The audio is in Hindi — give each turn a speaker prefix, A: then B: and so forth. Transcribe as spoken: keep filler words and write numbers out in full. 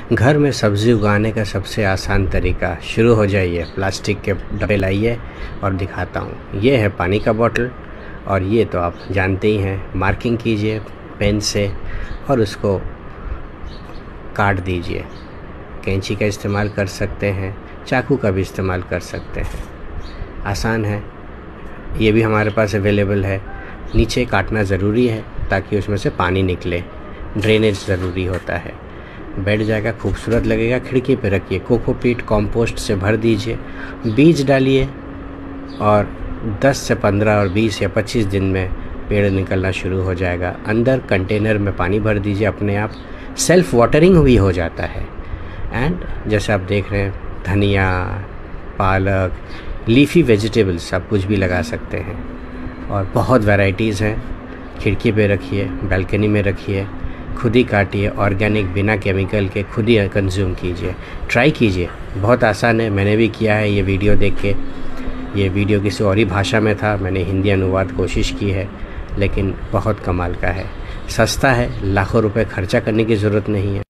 A: घर में सब्ज़ी उगाने का सबसे आसान तरीका, शुरू हो जाइए। प्लास्टिक के डब्बे लाइए और दिखाता हूँ। ये है पानी का बोतल और ये तो आप जानते ही हैं। मार्किंग कीजिए पेन से और उसको काट दीजिए। कैंची का इस्तेमाल कर सकते हैं, चाकू का भी इस्तेमाल कर सकते हैं। आसान है, ये भी हमारे पास अवेलेबल है। नीचे काटना ज़रूरी है ताकि उसमें से पानी निकले, ड्रेनेज ज़रूरी होता है। बैठ जाएगा, खूबसूरत लगेगा। खिड़की पे रखिए। कोकोपीट कंपोस्ट से भर दीजिए, बीज डालिए और दस से पंद्रह और बीस या पच्चीस दिन में पेड़ निकलना शुरू हो जाएगा। अंदर कंटेनर में पानी भर दीजिए, अपने आप सेल्फ वाटरिंग भी हो जाता है। एंड जैसे आप देख रहे हैं, धनिया, पालक, लीफी वेजिटेबल्स सब कुछ भी लगा सकते हैं और बहुत वैराइटीज़ हैं। खिड़की पे रखिए, बालकनी में रखिए, खुद ही काटिए, ऑर्गेनिक बिना केमिकल के खुद ही कंज्यूम कीजिए। ट्राई कीजिए, बहुत आसान है। मैंने भी किया है ये वीडियो देख के। ये वीडियो किसी और ही भाषा में था, मैंने हिंदी अनुवाद कोशिश की है, लेकिन बहुत कमाल का है। सस्ता है, लाखों रुपए खर्चा करने की ज़रूरत नहीं है।